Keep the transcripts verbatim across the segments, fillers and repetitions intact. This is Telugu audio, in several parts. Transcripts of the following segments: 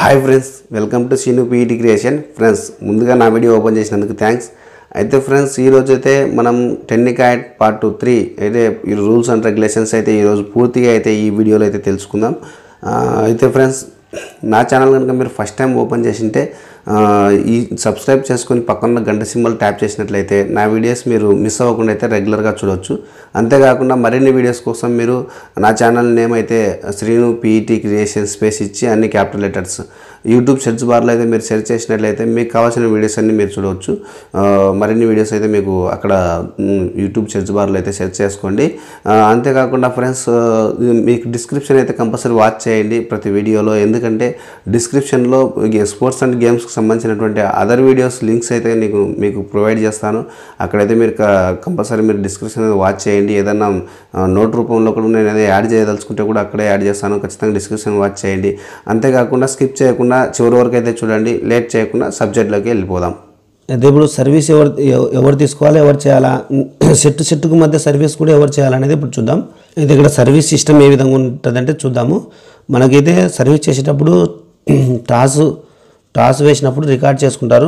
Hi friends, welcome to Seenu PET creation. Friends, ముందుగా నా వీడియో ఓపెన్ చేసినందుకు థ్యాంక్స్. అయితే ఫ్రెండ్స్, ఈరోజు అయితే మనం టెక్నికైట్ పార్ట్ టూ త్రీ అయితే ఈ రూల్స్ అండ్ రెగ్యులేషన్స్ అయితే ఈరోజు పూర్తిగా అయితే ఈ వీడియోలో అయితే తెలుసుకుందాం. అయితే ఫ్రెండ్స్, నా ఛానల్ కనుక మీరు ఫస్ట్ టైం ఓపెన్ చేసింటే ఈ సబ్స్క్రైబ్ చేసుకొని పక్కన గంట సింబల్ ట్యాప్ చేసినట్లయితే నా వీడియోస్ మీరు మిస్ అవ్వకుండా అయితే రెగ్యులర్గా చూడవచ్చు. అంతేకాకుండా మరిన్ని వీడియోస్ కోసం మీరు నా ఛానల్ నేమ్ అయితే శ్రీను పీఈటీ క్రియేషన్ స్పేస్ ఇచ్చి అన్ని క్యాపిటల్ లెటర్స్ యూట్యూబ్ సెర్చ్ బార్లో అయితే మీరు సెర్చ్ చేసినట్లయితే మీకు కావాల్సిన వీడియోస్ అన్ని మీరు చూడవచ్చు. మరిన్ని వీడియోస్ అయితే మీకు అక్కడ యూట్యూబ్ సెర్చ్ బార్లో అయితే సెర్చ్ చేసుకోండి. అంతేకాకుండా ఫ్రెండ్స్, మీకు డిస్క్రిప్షన్ అయితే కంపల్సరీ వాచ్ చేయండి ప్రతి వీడియోలో. ఎందుకంటే డిస్క్రిప్షన్లో స్పోర్ట్స్ అండ్ గేమ్స్కి సంబంధించినటువంటి అదర్ వీడియోస్ లింక్స్ అయితే నీకు మీకు ప్రొవైడ్ చేస్తాను. అక్కడైతే మీరు కంపల్సరీ మీరు డిస్క్రిప్షన్ అయితే వాచ్ చేయండి. ఏదన్నా నోట్ రూపంలో కూడా నేను ఏదో యాడ్ చేయదలుచుకుంటే కూడా అక్కడే యాడ్ చేస్తాను. ఖచ్చితంగా డిస్క్రిప్షన్ వాచ్ చేయండి. అంతేకాకుండా స్కిప్ చేయకుండా చివరి వరకు అయితే చూడండి. లేట్ చేయకుండా సబ్జెక్ట్లోకి వెళ్ళిపోదాం. అయితే ఇప్పుడు సర్వీస్ ఎవరు ఎవరు తీసుకోవాలి, ఎవరు చేయాలా, సెట్ సెట్కు మధ్య సర్వీస్ కూడా ఎవరు చేయాలనేది ఇప్పుడు చూద్దాం. అయితే ఇక్కడ సర్వీస్ సిస్టమ్ ఏ విధంగా ఉంటుందంటే చూద్దాము. మనకైతే సర్వీస్ చేసేటప్పుడు టాస్ టాస్ వేసినప్పుడు రికార్డ్ చేసుకుంటారు.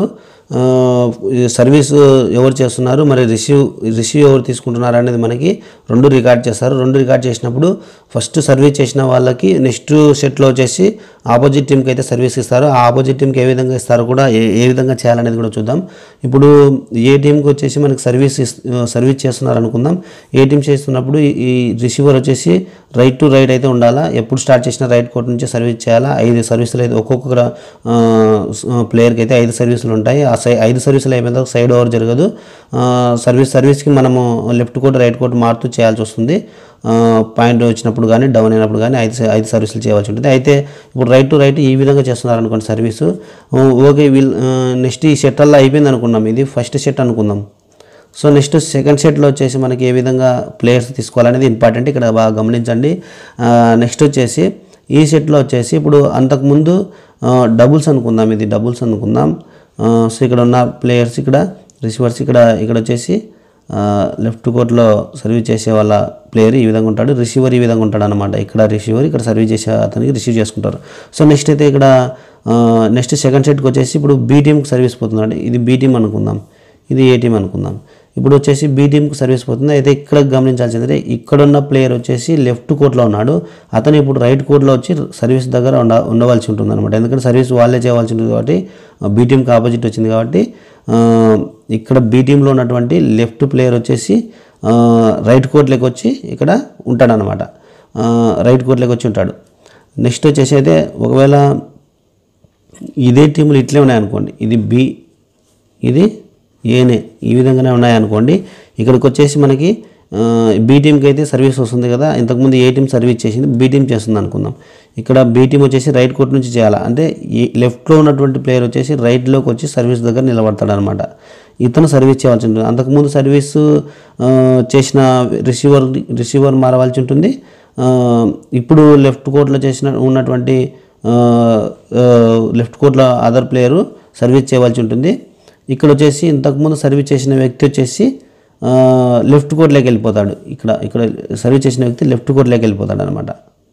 సర్వీస్ ఎవరు చేస్తున్నారు, మరి రిసీవ్ రిసీవ్ ఎవరు తీసుకుంటున్నారు అనేది మనకి రెండు రికార్డ్ చేస్తారు. రెండు రికార్డ్ చేసినప్పుడు ఫస్ట్ సర్వీస్ చేసిన వాళ్ళకి నెక్స్ట్ సెట్లో వచ్చేసి ఆపోజిట్ టీంకి అయితే సర్వీస్ ఇస్తారు. ఆ ఆపోజిట్ టీంకి ఏ విధంగా ఇస్తారు కూడా ఏ ఏ విధంగా చేయాలనేది కూడా చూద్దాం. ఇప్పుడు ఏ టీంకి వచ్చేసి మనకి సర్వీస్ సర్వీస్ చేస్తున్నారు అనుకుందాం. ఏ టీం చేస్తున్నప్పుడు ఈ రిసీవర్ వచ్చేసి రైట్ టు రైట్ అయితే ఉండాలా. ఎప్పుడు స్టార్ట్ చేసినా రైట్ కోర్ట్ నుంచి సర్వీస్ చేయాలా. ఐదు సర్వీసులు అయితే ఒక్కొక్క ప్లేయర్కి అయితే ఐదు సర్వీసులు ఉంటాయి. ఆ సై ఐదు సర్వీసులు అయిపోయిన సైడ్ ఓవర్ జరగదు. సర్వీస్ సర్వీస్కి మనము లెఫ్ట్ కోర్ట్ రైట్ కోర్ట్ మారుతూ చేయాల్సి వస్తుంది. పాయింట్ వచ్చినప్పుడు కానీ డౌన్ అయినప్పుడు కానీ ఐదు ఐదు సర్వీసులు చేయవలసి ఉంటుంది. అయితే ఇప్పుడు రైట్ టు రైట్ ఈ విధంగా చేస్తున్నారు అనుకోండి సర్వీసు. ఓకే, వీళ్ళు నెక్స్ట్ ఈ సెట్ అలా అయిపోయింది అనుకున్నాం. ఇది ఫస్ట్ సెట్ అనుకుందాం. సో నెక్స్ట్ సెకండ్ సెట్లో వచ్చేసి మనకి ఏ విధంగా ప్లేయర్స్ తీసుకోవాలనేది ఇంపార్టెంట్, ఇక్కడ బాగా గమనించండి. నెక్స్ట్ వచ్చేసి ఈ సెట్లో వచ్చేసి ఇప్పుడు అంతకుముందు డబుల్స్ అనుకుందాం. ఇది డబుల్స్ అనుకుందాం. సో ఇక్కడ ఉన్న ప్లేయర్స్ ఇక్కడ రిసీవర్స్ ఇక్కడ ఇక్కడ వచ్చేసి లెఫ్ట్ కోర్ట్లో సర్వీస్ చేసే వాళ్ళ ప్లేయర్ ఈ విధంగా ఉంటాడు, రిసీవర్ ఈ విధంగా ఉంటాడు అనమాట. ఇక్కడ రిసీవర్, ఇక్కడ సర్వీస్ చేసే అతనికి రిసీవ్ చేసుకుంటారు. సో నెక్స్ట్ అయితే ఇక్కడ నెక్స్ట్ సెకండ్ సెట్కి వచ్చేసి ఇప్పుడు బీ టీమ్కి సర్వీస్ పోతున్నాడు. ఇది బీ టీమ్ అనుకుందాం, ఇది ఏ టీమ్ అనుకుందాం. ఇప్పుడు వచ్చేసి బీ టీమ్కి సర్వీస్ పోతుంది. అయితే ఇక్కడ గమనించాల్సిందే, ఇక్కడున్న ప్లేయర్ వచ్చేసి లెఫ్ట్ కోర్ట్లో ఉన్నాడు. అతను ఇప్పుడు రైట్ కోర్ట్లో వచ్చి సర్వీస్ దగ్గర ఉండ ఉండవలసి ఉంటుంది అనమాట. ఎందుకంటే సర్వీస్ వాళ్ళే చేయవలసి ఉంటుంది కాబట్టి బీ టీమ్కి ఆపోజిట్ వచ్చింది కాబట్టి ఇక్కడ బీ టీంలో ఉన్నటువంటి లెఫ్ట్ ప్లేయర్ వచ్చేసి రైట్ కోర్ట్లోకి వచ్చి ఇక్కడ ఉంటాడనమాట. రైట్ కోర్ట్లోకి వచ్చి ఉంటాడు. నెక్స్ట్ వచ్చేసి అయితే ఒకవేళ ఇదే టీములు ఇట్లే ఉన్నాయనుకోండి, ఇది బి ఇది ఏనే ఈ విధంగానే ఉన్నాయనుకోండి, ఇక్కడికి వచ్చేసి మనకి బీ టీంకి అయితే సర్వీస్ వస్తుంది కదా. ఇంతకుముందు ఏ టీం సర్వీస్ చేసింది, బీ టీం చేస్తుంది అనుకుందాం. ఇక్కడ బీ టీం వచ్చేసి రైట్ కోర్ట్ నుంచి చేయాలి. అంటే ఈ లెఫ్ట్లో ఉన్నటువంటి ప్లేయర్ వచ్చేసి రైట్లోకి వచ్చి సర్వీస్ దగ్గర నిలబడతాడు అనమాట. ఇతను సర్వీస్ చేయవలసి ఉంటుంది. అంతకుముందు సర్వీసు చేసిన రిసీవర్ రిసీవర్ మారవలసి ఉంటుంది. ఇప్పుడు లెఫ్ట్ కోర్ట్లో చేసిన ఉన్నటువంటి లెఫ్ట్ కోర్ట్లో అదర్ ప్లేయరు సర్వీస్ చేయవలసి ఉంటుంది. ఇక్కడ వచ్చేసి ఇంతకుముందు సర్వీస్ చేసిన వ్యక్తి వచ్చేసి లెఫ్ట్ కోర్ట్లోకి వెళ్ళిపోతాడు. ఇక్కడ ఇక్కడ సర్వీస్ చేసిన వ్యక్తి లెఫ్ట్ కోర్ట్లోకి వెళ్ళిపోతాడు అనమాట.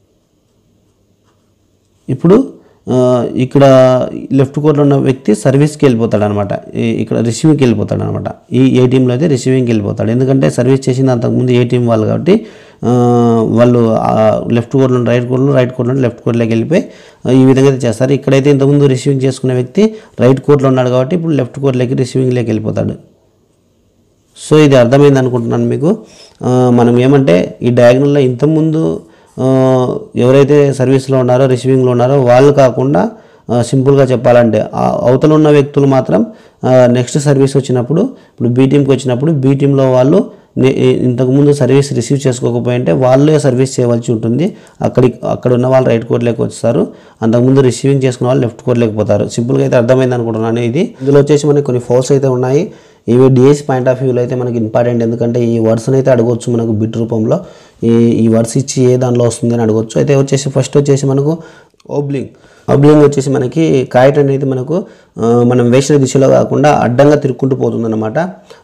ఇప్పుడు ఇక్కడ లెఫ్ట్ కోర్ట్లో ఉన్న వ్యక్తి సర్వీస్కి వెళ్ళిపోతాడు అనమాట. ఇక్కడ రిసీవింగ్కి వెళ్ళిపోతాడు అనమాట. ఈ ఏ టీంలో అయితే రిసీవింగ్కి వెళ్ళిపోతాడు. ఎందుకంటే సర్వీస్ చేసింది అంతకుముందు ఏ టీం వాళ్ళు కాబట్టి వాళ్ళు లెఫ్ట్ కోర్ట్లో రైట్ కోర్ట్లో రైట్ కోర్ట్లో లెఫ్ట్ కోర్ట్లోకి వెళ్ళిపోయి ఈ విధంగా అయితే చేస్తారు. ఇక్కడైతే ఇంతకుముందు రిసీవింగ్ చేసుకునే వ్యక్తి రైట్ కోర్ట్లో ఉన్నాడు కాబట్టి ఇప్పుడు లెఫ్ట్ కోర్ట్లోకి రిసీవింగ్లోకి వెళ్ళిపోతాడు. సో ఇది అర్థమైంది అనుకుంటున్నాను మీకు. మనం ఏమంటే ఈ డయాగ్నల్లో ఇంతకుముందు ఎవరైతే సర్వీస్లో ఉన్నారో రిసీవింగ్లో ఉన్నారో వాళ్ళు కాకుండా సింపుల్గా చెప్పాలంటే అవతల ఉన్న వ్యక్తులు మాత్రం నెక్స్ట్ సర్వీస్ వచ్చినప్పుడు ఇప్పుడు బీ టీంకి వచ్చినప్పుడు బీ టీంలో వాళ్ళు ఇంతకుముందు సర్వీస్ రిసీవ్ చేసుకోకపోయింటే వాళ్ళే సర్వీస్ చేయవలసి ఉంటుంది. అక్కడి అక్కడ ఉన్న వాళ్ళు రైట్ కోర్ట్లోకి వస్తారు. అంతకుముందు రిసీవింగ్ చేసుకున్న వాళ్ళు లెఫ్ట్ కోర్ట్లోకి పోతారు. సింపుల్గా అయితే అర్థమైంది అనుకుంటున్నాను. ఇది ఇందులో వచ్చేసి మనకి కొన్ని ఫౌల్స్ అయితే ఉన్నాయి. ఇవి డిఎస్ పాయింట్ ఆఫ్ వ్యూలో అయితే మనకి ఇంపార్టెంట్. ఎందుకంటే ఈ వర్డ్స్ని అయితే అడగవచ్చు మనకు బిట్ రూపంలో. ఈ ఈ వర్డ్స్ ఇచ్చి ఏ దానిలో వస్తుంది అని అడగవచ్చు. అయితే వచ్చేసి ఫస్ట్ వచ్చేసి మనకు ఓబ్లింగ్ ఓబ్లింగ్ వచ్చేసి మనకి కాయిట్ అనేది మనకు మనం వేసిన దిశలో కాకుండా అడ్డంగా తిరుక్కుంటూ పోతుందన్నమాట.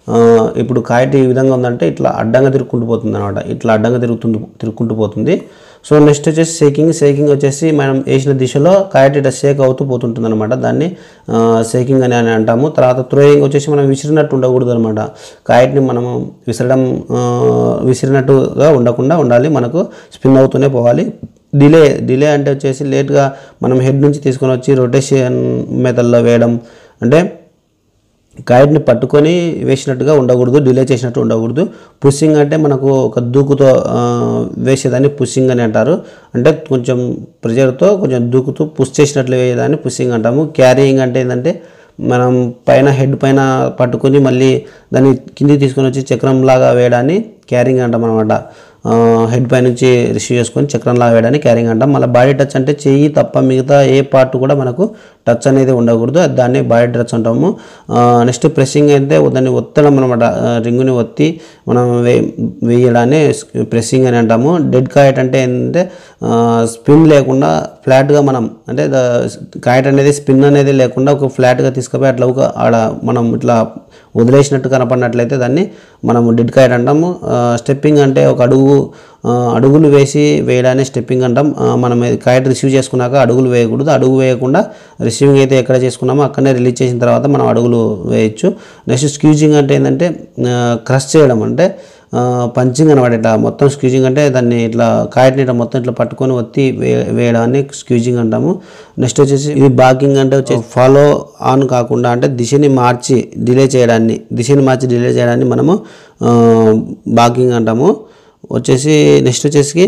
ఇప్పుడు కాయిట్ ఈ విధంగా ఉందంటే ఇట్లా అడ్డంగా తిరుక్కుంటూ పోతుంది అనమాట. ఇట్లా అడ్డంగా తిరుగుతుంటూ తిరుక్కుంటూ పోతుంది. సో నెక్స్ట్ వచ్చేసి షేకింగ్ షేకింగ్ వచ్చేసి మనం వేసిన దిశలో కైట్ ఇట్లా షేక్ అవుతూ పోతుంటుంది అనమాట, దాన్ని షేకింగ్ అని అని అంటాము. తర్వాత థ్రోయింగ్ వచ్చేసి మనం విసిరినట్టు ఉండకూడదు అనమాట, కైట్ని మనము విసరడం విసిరినట్టుగా ఉండకుండా ఉండాలి, మనకు స్పిన్ అవుతూనే పోవాలి. డిలే డిలే అంటే వచ్చేసి లేట్గా మనం హెడ్ నుంచి తీసుకొని వచ్చి రొటేషన్ మెథడ్లో వేయడం, అంటే కైట్ని పట్టుకొని వేసినట్టుగా ఉండకూడదు, డిలే చేసినట్టు ఉండకూడదు. పుషింగ్ అంటే మనకు ఒక దూకుతో వేసేదాన్ని పుషింగ్ అని అంటారు, అంటే కొంచెం ప్రెజర్తో కొంచెం దూకుతూ పుష్ చేసినట్లు వేసేదాన్ని పుషింగ్ అంటాము. క్యారీయింగ్ అంటే ఏంటంటే మనం పైన హెడ్ పైన పట్టుకొని మళ్ళీ దాన్ని కిందికి తీసుకొని వచ్చి చక్రంలాగా వేయడాన్ని క్యారింగ్ అంటాం అనమాట. హెడ్ పై నుంచి రిసీవ్ చేసుకొని చక్రంలాగా వేయడానికి క్యారింగ్ అంటాం. మళ్ళీ బాడీ టచ్ అంటే చెయ్యి తప్ప మిగతా ఏ పార్ట్ కూడా మనకు టచ్ అనేది ఉండకూడదు, దాన్ని బాడీ టచ్ అంటాము. నెక్స్ట్ ప్రెస్సింగ్ అయితే దాన్ని ఒత్తడం అనమాట, రింగుని ఒత్తి మనం వే వేయడాన్ని ప్రెస్సింగ్ అని అంటాము. డెడ్ కైట్ అంటే ఏంటంటే స్పిన్ లేకుండా ఫ్లాట్గా మనం అంటే కైట్ అనేది స్పిన్ అనేది లేకుండా ఒక ఫ్లాట్గా తీసుకుపోయి అట్లా ఒక ఆడ మనం ఇట్లా వదిలేసినట్టు కనపడినట్లయితే దాన్ని మనం డెడ్ కైట్ అంటాము. స్టెప్పింగ్ అంటే ఒక అడుగు అడుగులు వేసి వేయడాన్ని స్టెప్పింగ్ అంటాం. మనం కైట్ రిసీవ్ చేసుకున్నాక అడుగులు వేయకూడదు, అడుగు వేయకుండా రిసీవింగ్ అయితే ఎక్కడ చేసుకున్నామో అక్కడనే రిలీజ్ చేసిన తర్వాత మనం అడుగులు వేయచ్చు. నెక్స్ట్ స్క్యూజింగ్ అంటే ఏంటంటే క్రష్ చేయడం, అంటే పంచింగ్ అనమాట, ఇట్లా మొత్తం స్క్యూజింగ్ అంటే దాన్ని ఇట్లా కైట్ని ఇట్లా మొత్తం ఇట్లా పట్టుకొని ఒత్తి వే వేయడాన్ని స్క్యూజింగ్ అంటాము. నెక్స్ట్ వచ్చేసి ఇది బాకింగ్ అంటే వచ్చేసి ఫాలో ఆన్ కాకుండా అంటే దిశని మార్చి డిలే చేయడాన్ని దిశని మార్చి డిలే చేయడాన్ని మనము బాకింగ్ అంటాము. వచ్చేసి నెక్స్ట్ వచ్చేసి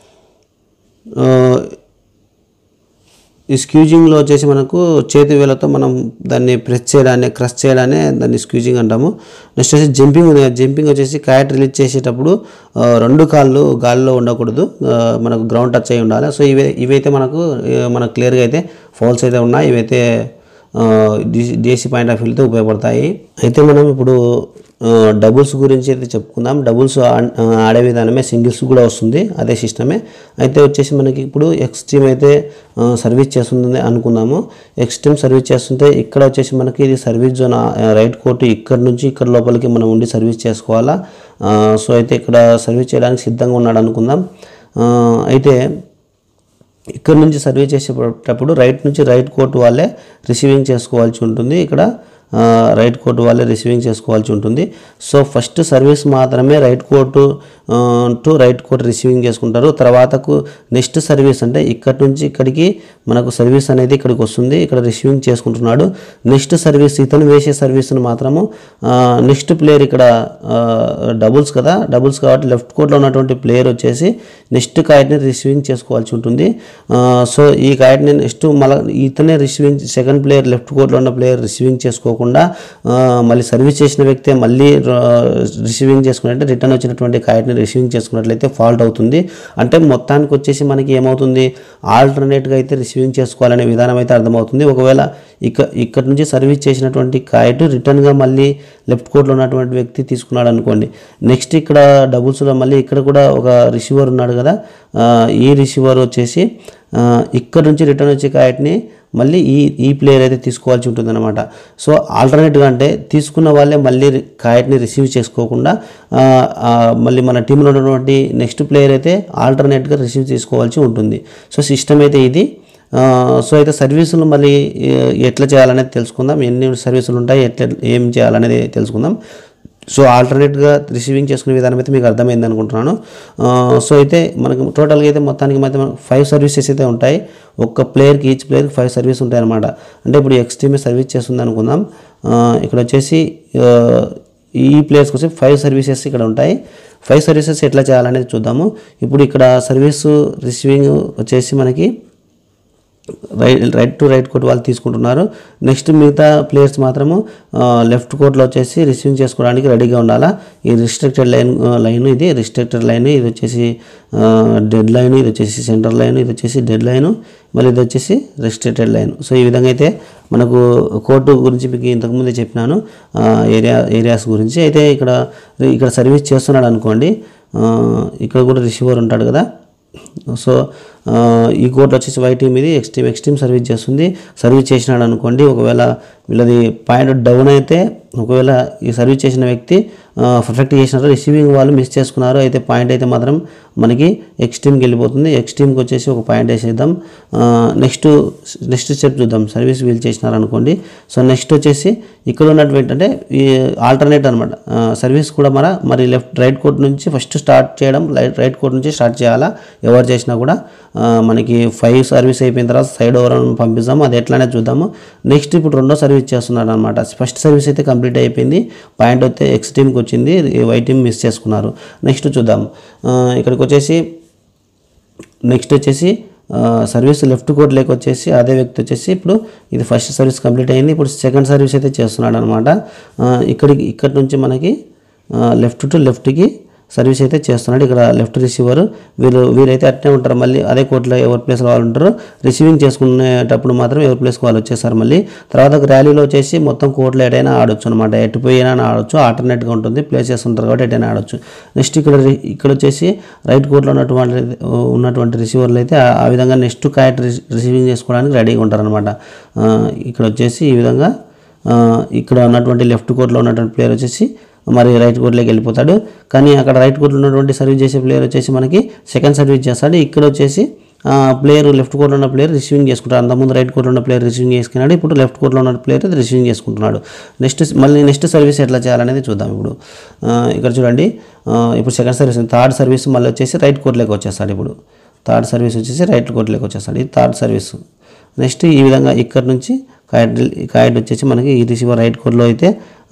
ఈ స్క్యూజింగ్లో వచ్చేసి మనకు చేతి వేలతో మనం దాన్ని ప్రెస్ చేయడాన్ని క్రష్ చేయడాన్ని దాన్ని స్క్యూజింగ్ అంటాము. నెక్స్ట్ వచ్చేసి జంపింగ్ ఉంది, జంపింగ్ వచ్చేసి కైట్ రిలీజ్ చేసేటప్పుడు రెండు కాళ్ళు గాలిలో ఉండకూడదు, మనకు గ్రౌండ్ టచ్ అయి ఉండాలి. సో ఇవే ఇవైతే మనకు మనకు క్లియర్గా అయితే ఫౌల్స్ అయితే ఉన్నాయి, ఇవైతే డిసి పాయింట్ ఆఫ్ వ్యూతో ఉపయోగపడతాయి. అయితే మనం ఇప్పుడు డబుల్స్ గురించి అయితే చెప్పుకుందాం. డబుల్స్ ఆడే విధానమే సింగిల్స్ కూడా వస్తుంది, అదే సిస్టమే. అయితే వచ్చేసి మనకి ఇప్పుడు ఎక్స్ట్రీమ్ అయితే సర్వీస్ చేస్తుంది అనుకుందాము. ఎక్స్ట్రీమ్ సర్వీస్ చేస్తుంటే ఇక్కడ వచ్చేసి మనకి ఇది సర్వీస్ జోన్ రైట్ కోర్టు ఇక్కడ నుంచి ఇక్కడ లోపలికి మనం ఉండి సర్వీస్ చేసుకోవాలా. సో అయితే ఇక్కడ సర్వీస్ చేయడానికి సిద్ధంగా ఉన్నాడు అనుకుందాం. అయితే ఇక్కడ నుంచి సర్వీస్ చేసేటప్పుడు రైట్ నుంచి రైట్ కోర్టు వాళ్ళే రిసీవింగ్ చేసుకోవాల్సి ఉంటుంది, ఇక్కడ రైట్ కోర్టు వాళ్ళే రిసీవింగ్ చేసుకోవాల్సి ఉంటుంది. సో ఫస్ట్ సర్వీస్ మాత్రమే right court to right court receiving చేసుకుంటారు. తర్వాతకు నెక్స్ట్ సర్వీస్ అంటే ఇక్కడ నుంచి ఇక్కడికి మనకు సర్వీస్ అనేది ఇక్కడికి వస్తుంది, ఇక్కడ రిసీవింగ్ చేసుకుంటున్నాడు. నెక్స్ట్ సర్వీస్ ఇతను వేసే సర్వీస్ను మాత్రము నెక్స్ట్ ప్లేయర్ ఇక్కడ డబుల్స్ కదా, డబుల్స్ కాబట్టి లెఫ్ట్ కోర్ట్లో ఉన్నటువంటి ప్లేయర్ వచ్చేసి నెక్స్ట్ కైట్ని రిసీవింగ్ చేసుకోవాల్సి ఉంటుంది. సో ఈ కైట్ని నెక్స్ట్ మళ్ళీ ఇతనే రిసీవింగ్ సెకండ్ ప్లేయర్ లెఫ్ట్ కోర్ట్లో ఉన్న ప్లేయర్ రిసీవింగ్ చేసుకోకుండా మళ్ళీ సర్వీస్ చేసిన వ్యక్తే మళ్ళీ రిసీవింగ్ చేసుకున్నట్లయితే రిటర్న్ వచ్చినటువంటి కైట్ని రిసీవింగ్ చేసుకున్నట్లయితే ఫాల్ట్ అవుతుంది. అంటే మొత్తానికి వచ్చేసి మనకి ఏమవుతుంది, ఆల్టర్నేట్గా అయితే రిసీవింగ్ చేసుకోవాలనే విధానం అయితే అర్థమవుతుంది. ఒకవేళ ఇక ఇక్కడ నుంచి సర్వీస్ చేసినటువంటి కైట్ రిటర్న్గా మళ్ళీ లెఫ్ట్ కోర్ట్లో ఉన్నటువంటి వ్యక్తి తీసుకున్నాడు అనుకోండి, నెక్స్ట్ ఇక్కడ డబుల్స్లో మళ్ళీ ఇక్కడ కూడా ఒక రిసీవర్ ఉన్నాడు కదా, ఈ రిసీవర్ వచ్చేసి ఇక్కడ నుంచి రిటర్న్ వచ్చే కైట్ని మళ్ళీ ఈ ఈ ప్లేయర్ అయితే తీసుకోవాల్సి ఉంటుంది అనమాట. సో ఆల్టర్నేట్గా అంటే తీసుకున్న వాళ్ళే మళ్ళీ కైట్ని రిసీవ్ చేసుకోకుండా మళ్ళీ మన టీంలో ఉన్నటువంటి నెక్స్ట్ ప్లేయర్ అయితే ఆల్టర్నేట్గా రిసీవ్ చేసుకోవాల్సి ఉంటుంది. సో సిస్టమ్ అయితే ఇది. సో అయితే సర్వీసులు మళ్ళీ ఎట్లా చేయాలనేది తెలుసుకుందాం, ఎన్ని సర్వీసులు ఉంటాయి, ఎట్లా ఏం చేయాలనేది తెలుసుకుందాం. సో ఆల్టర్నేట్గా రిసీవింగ్ చేసుకునే విధానం అయితే మీకు అర్థమైంది అనుకుంటున్నాను. సో అయితే మనకి టోటల్గా అయితే మొత్తానికి మధ్య మనకు ఫైవ్ సర్వీసెస్ అయితే ఉంటాయి, ఒక్క ప్లేయర్కి ఈచ్ ప్లేయర్కి ఫైవ్ సర్వీస్ ఉంటాయి అనమాట. అంటే ఇప్పుడు ఎక్స్ట్రీమే సర్వీస్ చేస్తుంది అనుకుందాం, ఇక్కడ వచ్చేసి ఈ ప్లేయర్స్కి వచ్చి ఫైవ్ సర్వీసెస్ ఇక్కడ ఉంటాయి. ఫైవ్ సర్వీసెస్ ఎట్లా చేయాలనేది చూద్దాము. ఇప్పుడు ఇక్కడ సర్వీసు రిసీవింగ్ వచ్చేసి మనకి right right to right court వాళ్ళు తీసుకుంటున్నారు. నెక్స్ట్ మిగతా ప్లేయర్స్ మాత్రము లెఫ్ట్ కోర్ట్లో వచ్చేసి రిసీవింగ్ చేసుకోవడానికి రెడీగా ఉండాలా. ఈ రిస్ట్రిక్టెడ్ లైన్ లైన్ ఇది రిస్ట్రిక్టెడ్ లైన్, ఇది వచ్చేసి డెడ్ లైన్, ఇది వచ్చేసి సెంటర్ లైన్, ఇది వచ్చేసి డెడ్ లైన్, మళ్ళీ ఇది వచ్చేసి రిస్ట్రిక్టెడ్ లైన్. సో ఈ విధంగా అయితే మనకు కోర్టు గురించి మీకు ఇంతకుముందే చెప్పినాను, ఏరియా ఏరియాస్ గురించి. అయితే ఇక్కడ ఇక్కడ సర్వీస్ చేస్తున్నాడు అనుకోండి, ఇక్కడ కూడా రిసీవర్ ఉంటాడు కదా. సో ఈ కోర్టు వచ్చేసి వై టీమ్, ఇది ఎక్స్ట్రీమ్ ఎక్స్ట్రీమ్ సర్వీస్ చేస్తుంది. సర్వీస్ చేసినాడు అనుకోండి, ఒకవేళ వీళ్ళది పాయింట్ డౌన్ అయితే ఒకవేళ ఈ సర్వీస్ చేసిన వ్యక్తి పర్ఫెక్ట్ చేసినారు, రిసీవింగ్ వాళ్ళు మిస్ చేసుకున్నారు. అయితే పాయింట్ అయితే మాత్రం మనకి ఎక్స్ టీమ్కి వెళ్ళిపోతుంది. ఎక్స్ టీమ్కి వచ్చేసి ఒక పాయింట్ వేసేద్దాం. నెక్స్ట్ నెక్స్ట్ స్టెప్ చూద్దాం. సర్వీస్ వీల్ చేసినారు అనుకోండి. సో నెక్స్ట్ వచ్చేసి ఇక్కడ ఉన్నటువంటి అంటే ఈ ఆల్టర్నేట్ అనమాట. సర్వీస్ కూడా మన మరి లెఫ్ట్ రైట్ కోర్ట్ నుంచి ఫస్ట్ స్టార్ట్ చేయడం, రైట్ రైట్ కోర్ట్ నుంచి స్టార్ట్ చేయాలా. ఎవరు చేసినా కూడా మనకి ఫైవ్ సర్వీస్ అయిపోయిన తర్వాత సైడ్ ఓవర్ పంపిస్తాము. అది ఎట్లానే చూద్దాము. నెక్స్ట్ ఇప్పుడు రెండో సర్వీస్ చేస్తున్నాడు అనమాట. ఫస్ట్ సర్వీస్ అయితే కంప్లీట్ అయిపోయింది. పాయింట్ అయితే ఎక్స్ టీమ్కి వచ్చింది, వై టీమ్ మిస్ చేసుకున్నారు. నెక్స్ట్ చూద్దాం. ఇక్కడికి వచ్చేసి నెక్స్ట్ వచ్చేసి సర్వీస్ లెఫ్ట్ కోర్ట్ లేక వచ్చేసి అదే వ్యక్తి వచ్చేసి ఇప్పుడు ఇది ఫస్ట్ సర్వీస్ కంప్లీట్ అయింది. ఇప్పుడు సెకండ్ సర్వీస్ అయితే చేస్తున్నాడు అనమాట. ఇక్కడికి ఇక్కడ నుంచి మనకి లెఫ్ట్ టు లెఫ్ట్కి సర్వీస్ అయితే చేస్తున్నాడు. ఇక్కడ లెఫ్ట్ రిసీవర్ వీళ్ళు వీరైతే అట్నే ఉంటారు. మళ్ళీ అదే కోర్టులో ఎవరి ప్లేస్లో వాళ్ళు ఉంటారు. రిసీవింగ్ చేసుకునేటప్పుడు మాత్రం ఎవరి ప్లేస్కి వాళ్ళు వచ్చేసారు. మళ్ళీ తర్వాత ర్యాలీలో వచ్చేసి మొత్తం కోర్టులో ఎటైనా ఆడొచ్చు అనమాట. ఎటు పోయినా ఆడొచ్చు, ఆల్టర్నేట్గా ఉంటుంది. ప్లేస్ చేస్తుంటారు కాబట్టి ఎటైనా ఆడొచ్చు. నెక్స్ట్ ఇక్కడ ఇక్కడ వచ్చేసి రైట్ కోర్టులో ఉన్నటువంటి ఉన్నటువంటి రిసీవర్లు అయితే ఆ విధంగా నెక్స్ట్ కాయట్ రిసీవింగ్ చేసుకోవడానికి రెడీగా ఉంటారనమాట. ఇక్కడ వచ్చేసి ఈ విధంగా ఇక్కడ ఉన్నటువంటి లెఫ్ట్ కోర్టులో ఉన్నటువంటి ప్లేయర్ వచ్చేసి మరి రైట్ కోర్టులోకి వెళ్ళిపోతాడు. కానీ అక్కడ రైట్ కోర్టులో ఉన్నటువంటి సర్వీస్ చేసే ప్లేయర్ వచ్చేసి మనకి సెకండ్ సర్వీస్ చేస్తాడు. ఇక్కడ వచ్చేసి ప్లేయర్ లెఫ్ట్ కోర్టులో ఉన్న ప్లేయర్ రిసీవింగ్ చేసుకుంటాడు. అంతకుముందు రైట్ కోర్టులో ఉన్న ప్లేయర్ రిసీవింగ్ చేసుకున్నాడు. ఇప్పుడు లెఫ్ట్ కోర్టులో ఉన్న ప్లేయర్ రిసీవింగ్ చేసుకుంటున్నాడు. నెక్స్ట్ మళ్ళీ నెక్స్ట్ సర్వీస్ ఎట్లా చేయాలనేది చూద్దాం. ఇప్పుడు ఇక్కడ చూడండి. ఇప్పుడు సెకండ్ సర్వీస్, థర్డ్ సర్వీస్ మళ్ళీ వచ్చేసి రైట్ కోర్టులోకి వచ్చేస్తాడు. ఇప్పుడు థర్డ్ సర్వీస్ వచ్చేసి రైట్ కోర్టులోకి వచ్చేస్తాడు. ఇది థర్డ్ సర్వీస్. నెక్స్ట్ ఈ విధంగా ఇక్కడ నుంచి కాయిడ్ కాయిడ్ వచ్చేసి మనకి ఈ రిసీవర్ రైట్ కోర్టులో అయితే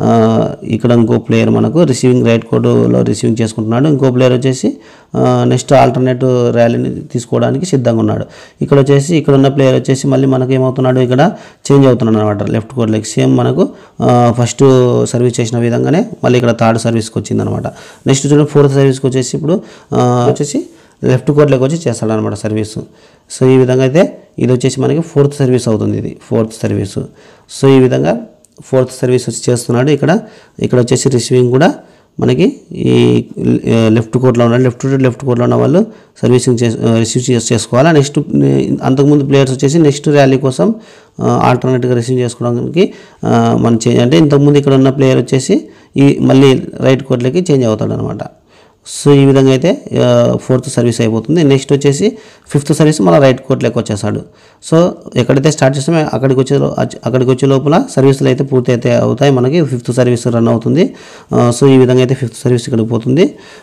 ఇక్కడ ఇంకో ప్లేయర్ మనకు రిసీవింగ్ రైట్ కోర్టులో రిసీవింగ్ చేసుకుంటున్నాడు. ఇంకో ప్లేయర్ వచ్చేసి నెక్స్ట్ ఆల్టర్నేట్ ర్యాలీని తీసుకోవడానికి సిద్ధంగా ఉన్నాడు. ఇక్కడ వచ్చేసి ఇక్కడ ఉన్న ప్లేయర్ వచ్చేసి మళ్ళీ మనకు ఏమవుతున్నాడు, ఇక్కడ చేంజ్ అవుతున్నాడు అనమాట లెఫ్ట్ కోర్టులోకి. సేమ్ మనకు ఫస్ట్ సర్వీస్ చేసిన విధంగానే మళ్ళీ ఇక్కడ థర్డ్ సర్వీస్కి వచ్చింది అనమాట. నెక్స్ట్ చూడండి ఫోర్త్ సర్వీస్కి వచ్చేసి ఇప్పుడు వచ్చేసి లెఫ్ట్ కోర్టులోకి వచ్చి చేస్తాడు అనమాట సర్వీస్. సో ఈ విధంగా అయితే ఇది వచ్చేసి మనకి ఫోర్త్ సర్వీస్ అవుతుంది. ఇది ఫోర్త్ సర్వీసు. సో ఈ విధంగా ఫోర్త్ సర్వీస్ వచ్చి చేస్తున్నాడు. ఇక్కడ ఇక్కడ వచ్చేసి రిసీవింగ్ కూడా మనకి ఈ లెఫ్ట్ కోర్టులో ఉన్న లెఫ్ట్ లెఫ్ట్ కోర్టులో ఉన్న వాళ్ళు సర్వీసింగ్ చే రిసీవ్ చేసుకోవాలి. నెక్స్ట్ అంతకుముందు ప్లేయర్స్ వచ్చేసి నెక్స్ట్ ర్యాలీ కోసం ఆల్టర్నేట్గా రిసీవ్ చేసుకోవడానికి మనం చేంజ్ అంటే ఇంతకుముందు ఇక్కడ ఉన్న ప్లేయర్ వచ్చేసి ఈ మళ్ళీ రైట్ కోర్టులోకి చేంజ్ అవుతాడు అనమాట. సో ఈ విధంగా అయితే ఫోర్త్ సర్వీస్ అయిపోతుంది. నెక్స్ట్ వచ్చేసి ఫిఫ్త్ సర్వీస్ మన రైట్ కోర్టులోకి వచ్చేసాడు. సో ఎక్కడైతే స్టార్ట్ చేస్తామో అక్కడికి వచ్చే అక్కడికి వచ్చే లోపల సర్వీసులు అయితే పూర్తి అయితే అవుతాయి. మనకి ఫిఫ్త్ సర్వీస్ రన్ అవుతుంది. సో ఈ విధంగా అయితే ఫిఫ్త్ సర్వీస్ ఇక్కడికి పోతుంది.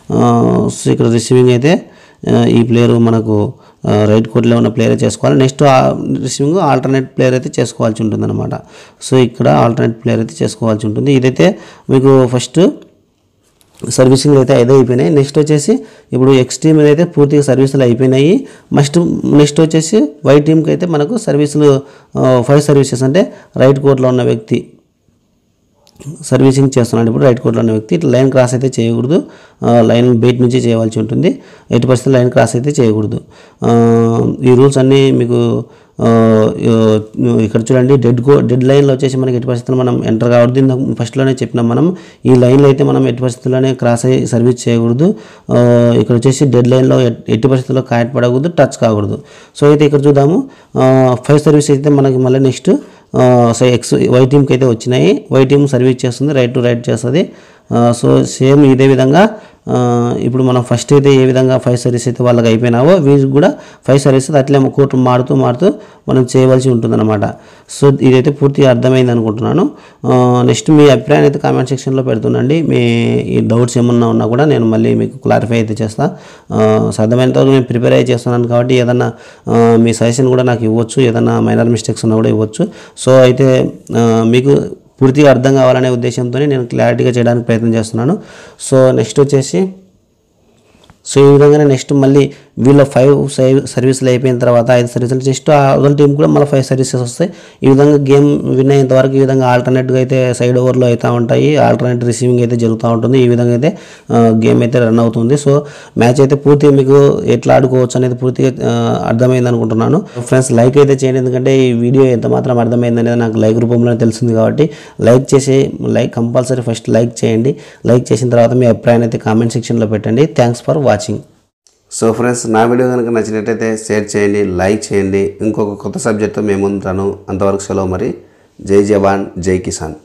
సో ఇక్కడ రిసీవింగ్ అయితే ఈ ప్లేయర్ మనకు రైట్ కోర్టులో ఉన్న ప్లేయర్ చేసుకోవాలి. నెక్స్ట్ రిసీవింగ్ ఆల్టర్నేట్ ప్లేయర్ అయితే చేసుకోవాల్సి ఉంటుంది అనమాట. సో ఇక్కడ ఆల్టర్నేట్ ప్లేయర్ అయితే చేసుకోవాల్సి ఉంటుంది. ఇదైతే మీకు ఫస్ట్ సర్వీసింగ్ అయితే ఐదు అయిపోయినాయి. నెక్స్ట్ వచ్చేసి ఇప్పుడు ఎక్స్ టీమ్ అయితే పూర్తిగా సర్వీసులు అయిపోయినాయి. నెక్స్ట్ నెక్స్ట్ వచ్చేసి వై టీమ్కి అయితే మనకు సర్వీసులు ఫైవ్ సర్వీసెస్ అంటే రైట్ కోర్టులో ఉన్న వ్యక్తి సర్వీసింగ్ చేస్తున్నాడు. ఇప్పుడు రైట్ కోర్టులో ఉన్న వ్యక్తి ఇట్లా లైన్ క్రాస్ అయితే చేయకూడదు. లైన్ బయట నుంచి చేయవలసి ఉంటుంది. ఎయిటీ పర్సెంట్ లైన్ క్రాస్ అయితే చేయకూడదు. ఈ రూల్స్ అన్నీ మీకు ఇక్కడ చూడండి. డెడ్ గో డెడ్ లైన్లో వచ్చేసి మనకి ఎట్టి పరిస్థితుల్లో మనం ఎంటర్ కావద్దు. ఫస్ట్లోనే చెప్పినాం మనం ఈ లైన్లో అయితే మనం ఎట్టి పరిస్థితుల్లోనే క్రాస్ అయ్యి సర్వీస్ చేయకూడదు. ఇక్కడ వచ్చేసి డెడ్ లైన్లో ఎట్టి పరిస్థితుల్లో కాయట్ పడకూడదు, టచ్ కాకూడదు. సో అయితే ఇక్కడ చూద్దాము. ఫైవ్ సర్వీస్ అయితే మనకి మళ్ళీ నెక్స్ట్ సో ఎక్స్ వై టీమ్కి అయితే వచ్చినాయి. వై టీమ్ సర్వీస్ చేస్తుంది, రైట్ టు రైట్ చేస్తుంది. సో సేమ్ ఇదే విధంగా ఇప్పుడు మనం ఫస్ట్ అయితే ఏ విధంగా ఫైవ్ సర్వీస్ అయితే వాళ్ళకి అయిపోయినావో వీళ్ళకి కూడా ఫైవ్ సర్వీస్ అట్లే కోర్టు మారుతూ మారుతూ మనం చేయవలసి ఉంటుందన్నమాట. సో ఇదైతే పూర్తిగా అర్థమైంది అనుకుంటున్నాను. నెక్స్ట్ మీ అభిప్రాయాన్ని అయితే కామెంట్ సెక్షన్లో పెడుతుండండి. మీ ఈ డౌట్స్ ఏమన్నా ఉన్నా కూడా నేను మళ్ళీ మీకు క్లారిఫై అయితే చేస్తాను. సాధ్యమైనంత వరకు నేను ప్రిపేర్ అయ్యి చేస్తున్నాను కాబట్టి ఏదన్నా మీ సజెషన్ కూడా నాకు ఇవ్వచ్చు. ఏదన్నా మైనర్ మిస్టేక్స్ ఉన్నా కూడా ఇవ్వచ్చు. సో అయితే మీకు పూర్తిగా అర్థం కావాలనే ఉద్దేశంతో నేను క్లారిటీగా చేయడానికి ప్రయత్నం చేస్తున్నాను. సో నెక్స్ట్ వచ్చేసి సో ఈ విధంగానే నెక్స్ట్ మళ్ళీ వీళ్ళ ఫైవ్ సర్వీసులు అయిపోయిన తర్వాత ఐదు సర్వీసులు నెక్స్ట్ అవతల టీం కూడా మళ్ళీ ఫైవ్ సర్వీసెస్ వస్తాయి. ఈ విధంగా గేమ్ విన్ అయ్యేంత వరకు ఈ విధంగా ఆల్టర్నేట్గా అయితే సైడ్ ఓవర్లో అవుతూ ఉంటాయి. ఆల్టర్నేట్ రిసీవింగ్ అయితే జరుగుతూ ఉంటుంది. ఈ విధంగా అయితే గేమ్ అయితే రన్ అవుతుంది. సో మ్యాచ్ అయితే పూర్తిగా మీకు ఎట్లా ఆడుకోవచ్చు అనేది పూర్తిగా అర్థమైంది అనుకుంటున్నాను. ఫ్రెండ్స్ లైక్ అయితే చేయండి, ఎందుకంటే ఈ వీడియో ఎంత మాత్రం అర్థమైంది అనేది నాకు లైక్ రూపంలో తెలిసింది కాబట్టి లైక్ చేసి లైక్ కంపల్సరీ ఫస్ట్ లైక్ చేయండి. లైక్ చేసిన తర్వాత మీ అభిప్రాయాన్ని అయితే కామెంట్ సెక్షన్లో పెట్టండి. Thanks for watching. So friends నా వీడియో కనుక నచ్చినట్టయితే షేర్ చేయండి, లైక్ చేయండి. ఇంకొక కొత్త సబ్జెక్ట్తో మేము ఉంటాను. అంతవరకు సెలవు మరి. జై జవాన్, జై కిసాన్.